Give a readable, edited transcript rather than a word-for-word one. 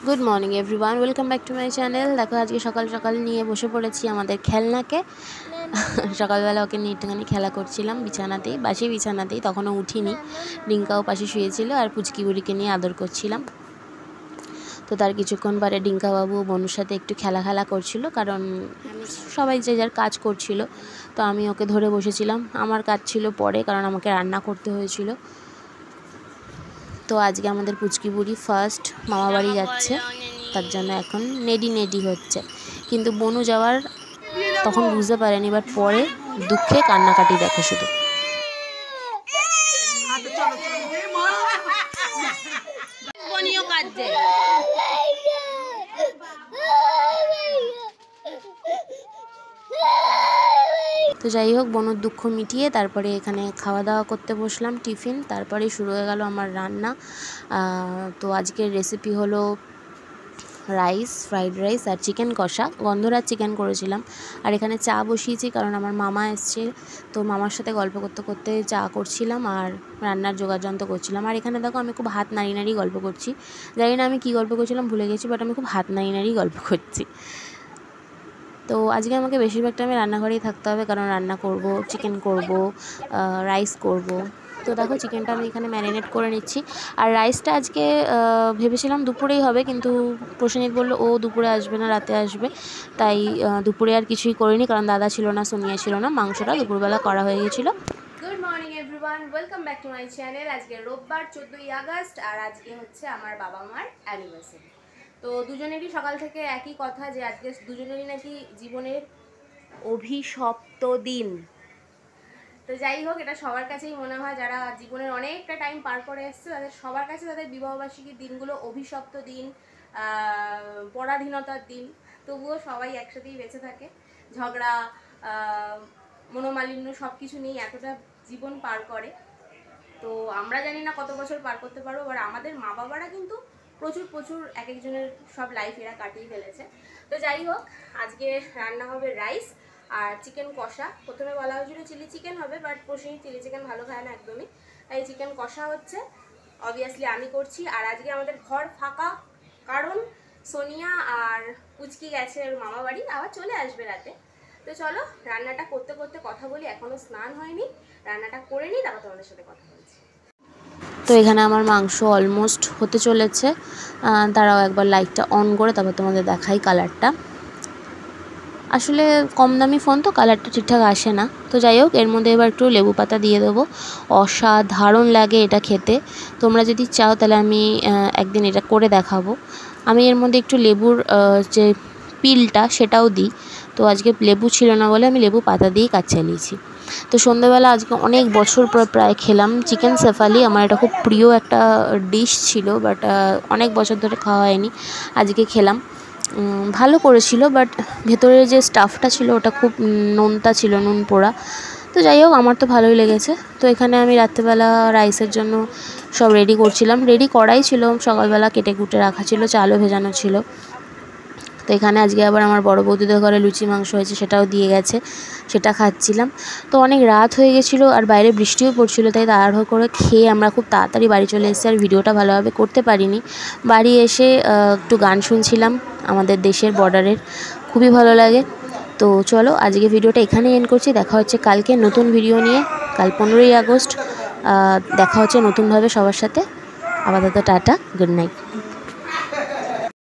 Good morning everyone, welcome back to my channel. দেখো আজকে সকাল সকাল নিয়ে বসে পড়েছি আমাদের খেলনাকে। সকালবেলা ওকে নিয়ে একটুখানি খেলা করছিলাম বিছানাতেই, বাসি বিছানাতেই, তখনও উঠিনি। ডিঙ্কাও পাশে শুয়েছিল আর পুচকি বুড়িকে নিয়ে আদর করছিলাম। তো তার কিছুক্ষণ পরে ডিঙ্কা বাবু বনুর সাথে একটু খেলা করছিল, কারণ সবাই যে যার কাজ করছিল। তো আমি ওকে ধরে বসেছিলাম, আমার কাজ ছিল পরে, কারণ আমাকে রান্না করতে হয়েছিল। তো আজকে আমাদের পুচকি বুড়ি ফার্স্ট মামা বাড়ি যাচ্ছে, তার জন্য এখন নেডি হচ্ছে। কিন্তু বনু যাওয়ার তখন বুঝতে পারেনি, বাট পরে দুঃখে কান্নাকাটি দেখো শুধু। তো যাই হোক, বনুর দুঃখ মিটিয়ে তারপরে এখানে খাওয়া দাওয়া করতে বসলাম, টিফিন। তারপরে শুরু হয়ে গেল আমার রান্না। তো আজকের রেসিপি হলো রাইস, ফ্রাইড রাইস আর চিকেন কষা। গন্ধরাজ চিকেন করেছিলাম। আর এখানে চা বসিয়েছি, কারণ আমার মামা এসছে। তো মামার সাথে গল্প করতে করতে চা করছিলাম আর রান্নার যোগাযন্ত্র করছিলাম। আর এখানে দেখো আমি খুব হাত নাড়ি গল্প করছি। জানি না আমি কী গল্প করছিলাম, ভুলে গেছি, বাট আমি খুব হাত নাড়ি গল্প করছি। তো আজকে আমাকে বেশিরভাগ টাইমে রান্নাঘরেই থাকতে হবে, কারণ রান্না করব, চিকেন করব, রাইস করব। তো দেখো চিকেনটা আমি এখানে ম্যারিনেট করে নিচ্ছি। আর রাইসটা আজকে ভেবেছিলাম দুপুরেই হবে, কিন্তু প্রসেনজিৎ বললো ও দুপুরে আসবে না, রাতে আসবে। তাই দুপুরে আর কিছুই করিনি, কারণ দাদা ছিল না, সোনিয়া ছিল না। মাংসটা দুপুরবেলা করা হয়ে গেছিলো। Good morning everyone, welcome back to my channel. আজকে রোববার 14ই আগস্ট, আর আজকে হচ্ছে আমার বাবা মার অ্যানিভার্সারি। তো দুজনেরই সকাল থেকে একই কথা, যে আজকে দুজনেরই নাকি জীবনের অভিশপ্ত দিন। তো যাই হোক, এটা সবার কাছেই মনে হয়, যারা জীবনের অনেকটা টাইম পার করে এসছে তাদের সবার কাছে তাদের বিবাহবার্ষিকীর দিনগুলো অভিশপ্ত দিন, পরাধীনতার দিন। তবুও সবাই একসাথেই বেঁচে থাকে, ঝগড়া, মনোমালিন্য সব কিছু নিয়ে এতটা জীবন পার করে। তো আমরা জানি না কত বছর পার করতে পারবো, আর আমাদের মা বাবারা কিন্তু প্রচুর এক একজনের সব লাইফ এরা কাটিয়ে ফেলেছে। তো যাই হোক, আজকে রান্না হবে রাইস আর চিকেন কষা। প্রথমে বলা হয়েছিল চিলি চিকেন হবে, বাট প্রসেনজিৎ চিলি চিকেন ভালো খায় না একদমই, তাই চিকেন কষা হচ্ছে। অবভিয়াসলি আমি করছি। আর আজকে আমাদের ঘর ফাঁকা, কারণ সোনিয়া আর পুচকি গেছে ওর মামা বাড়ি, আবার চলে আসবে রাতে। তো চলো রান্নাটা করতে করতে কথা বলি। এখনও স্নান হয়নি, রান্নাটা করে নিই, তারপর তোমাদের সাথে কথা বলছি। তো এখানে আমার মাংস অলমোস্ট হতে চলেছে। তারাও একবার লাইটটা অন করে তারপর তোমাদের দেখাই কালারটা। আসলে কম দামি ফোন তো কালারটা ঠিকঠাক আসে না। তো যাই হোক, এর মধ্যে এবার একটু লেবু পাতা দিয়ে দেবো। অসাধারণ লাগে এটা খেতে। তোমরা যদি চাও তাহলে আমি একদিন এটা করে দেখাবো। আমি এর মধ্যে একটু লেবুর যে পিলটা সেটাও দিই। তো আজকে লেবু ছিল না বলে আমি লেবু পাতা দিয়েই কাজ চালিয়েছি। তো সন্ধ্যাবেলা আজকে অনেক বছর পর প্রায় খেলাম চিকেন শেফালি। আমার এটা খুব প্রিয় একটা ডিশ ছিল, বাট অনেক বছর ধরে খাওয়া হয়নি, আজকে খেলাম। ভালো করেছিল, বাট ভেতরের যে স্টাফটা ছিল ওটা খুব নোনতা ছিল, নুন পোড়া। তো যাই হোক, আমার তো ভালোই লেগেছে। তো এখানে আমি রাত্রেবেলা রাইসের জন্য সব রেডি করছিলাম। রেডি করাই ছিল, সকালবেলা কেটে কুটে রাখা ছিল, চালও ভেজানো ছিল। তো এখানে আজকে আবার আমার বড় বৌদিদের ঘরে লুচি মাংস হয়েছে, সেটাও দিয়ে গেছে, সেটা খাচ্ছিলাম। তো অনেক রাত হয়ে গেছিলো আর বাইরে বৃষ্টিও পড়ছিল, তাই তাড়াহুড়ো করে খেয়ে আমরা খুব তাড়াতাড়ি বাড়ি চলে এসেছি। আর ভিডিওটা ভালোভাবে করতে পারিনি। বাড়ি এসে একটু গান শুনছিলাম আমাদের দেশের বর্ডারের, খুবই ভালো লাগে। তো চলো আজকে ভিডিওটা এখানেই এন্ড করছি। দেখা হচ্ছে কালকে নতুন ভিডিও নিয়ে। কাল 15ই আগস্ট দেখা হচ্ছে নতুনভাবে সবার সাথে। আপাতত টাটা, গুড নাইট।